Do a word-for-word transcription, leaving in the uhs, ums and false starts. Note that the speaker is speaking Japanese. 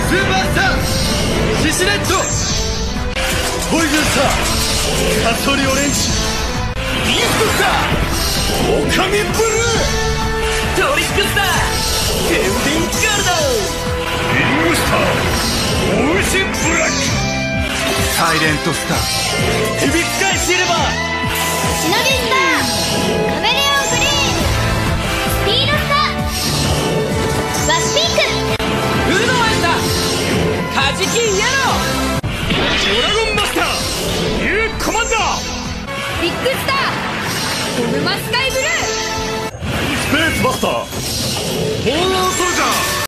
スーパースターシシレットポイズンスターカソリオレンジビーストスターオカミブルートリックスターテンビンガルドリングスターオーシンブラックサイレントスターヘビスカイシルバーシノビスターカメレオングリーンスピードスターワスピークフードマイスターカジキイエロードラゴンマスターニューコマンダービッグスターゴムマスカイブルースペースバスターフォーワード